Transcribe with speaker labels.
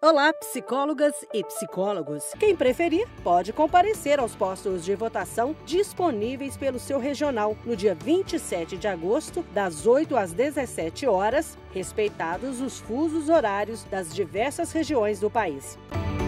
Speaker 1: Olá, psicólogas e psicólogos. Quem preferir pode comparecer aos postos de votação disponíveis pelo seu regional no dia 27 de agosto, das 8 às 17 horas, respeitados os fusos horários das diversas regiões do país.